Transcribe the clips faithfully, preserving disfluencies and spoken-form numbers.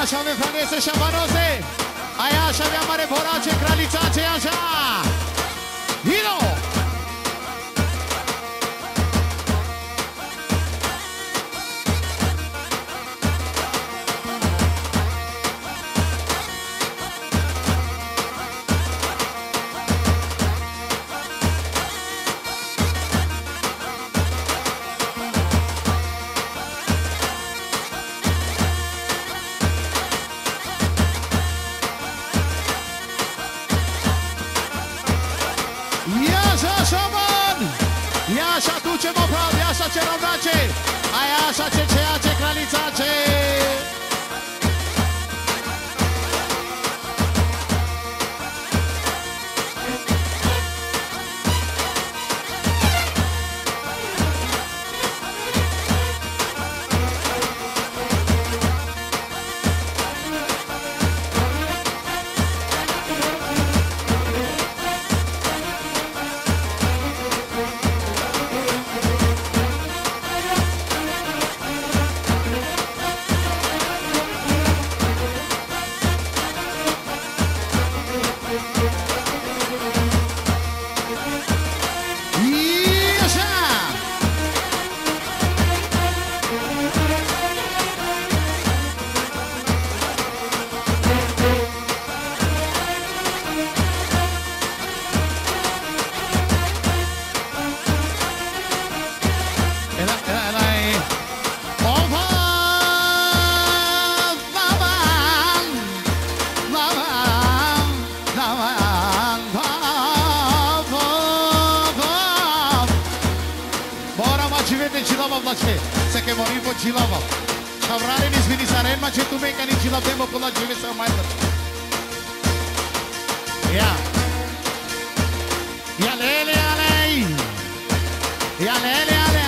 așa avem Franese Șabanose. Aia așa avea mare Borace, Cralițace, așa. Hino! Ce rodace, aia așa ce ceea ce Cralițace. Se che morì po' cilava. Avrare ni svini saren ma c'è tu me che ni cilavemo con la geve sa mai. Ya. Ya lele alei. Ya lele alei.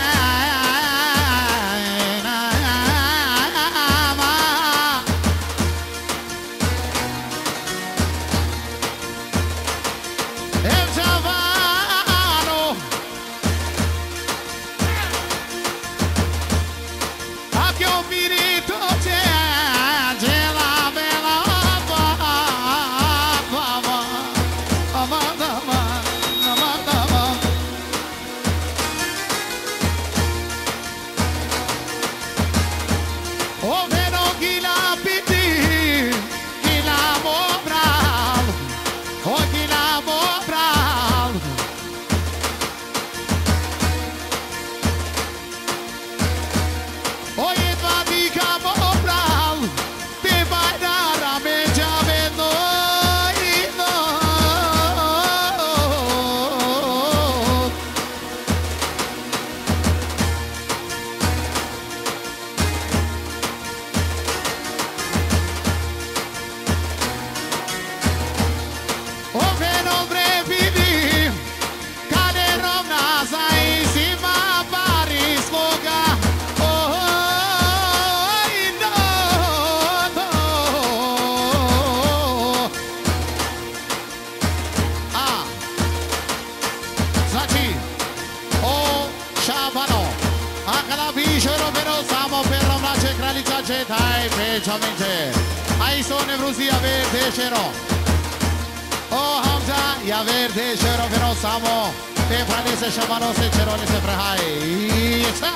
Dai, feciamente. Ai sono Brusi a verde cero. Oh Hamza, ya verde cero pero samo. Te Franese Șabanose cero ne se prehai. Sta.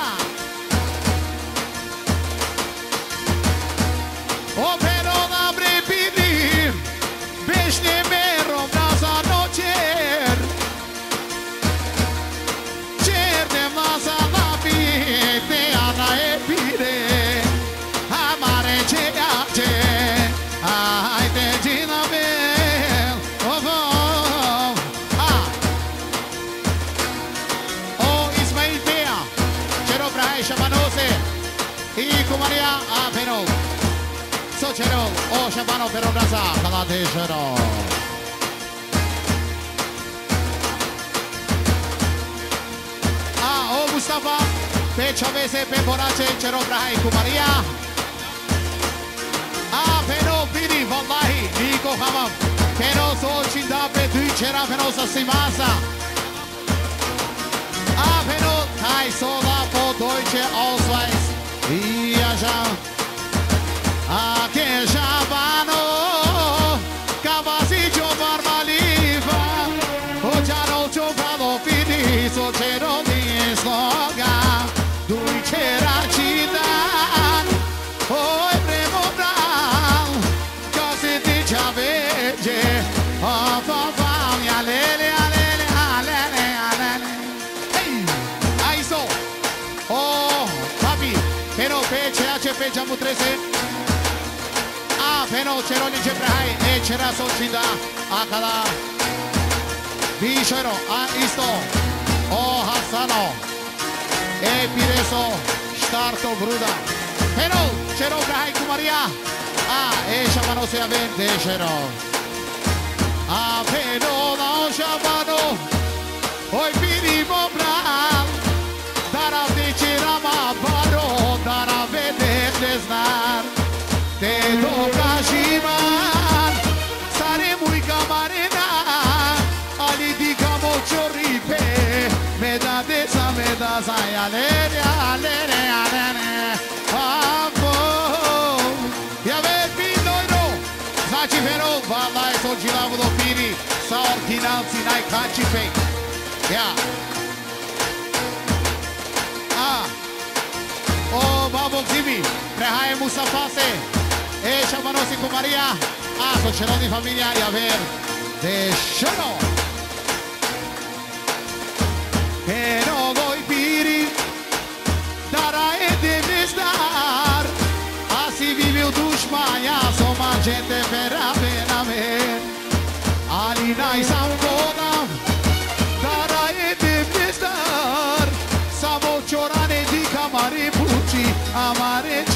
Oh pero na brepidi. Beșne mero casa no cer. Cer de masa la pite ana epire. Maria a pero Socero o Șabano pero Raza Caladejero. A o Mustafa pe Chavese pe Borace Cero Brahai cu Maria. A pero Piri Wallahi Nico Hamam pero so cinda pe tu cera pero sa simasa. A pero Tai sola po Deutsche Ausweis. Ja, a que Oh, papi, pero pe ceea ce pe geamul trece. Ah, pero ceroli ce prehai, e cera socinda, acala. Bishero, a isto. Oh, Hassano. E pireso, starto bruda. Pero cero prehai cu Maria. Ah, e shamano se avente cero. Ah, pero no shamano. Oi pirimo bram. Dara de cera ma baro, dara vede desnar. Te toca shiman. Sare muy camarena. Ali di camo choripe. Me da desa, me da sai alere, alere, alere. Amo. Ya ves pinoiro. Zaci vero, valla e so giravo do piri. Sa ordinanzi nai canci fei. Ya. Ah. Oh, babo Zibi. Prehai Musafase. E shamanosi con Maria. Ah, so c'ero di famiglia e aver. De shono. Pero voi piri. Dara e deves dar. Assim vive o dușmania. Soma gente vera pena ver. Ali nai sam godam. Dara e deves dar. Samo ciorane di camare puci. Amare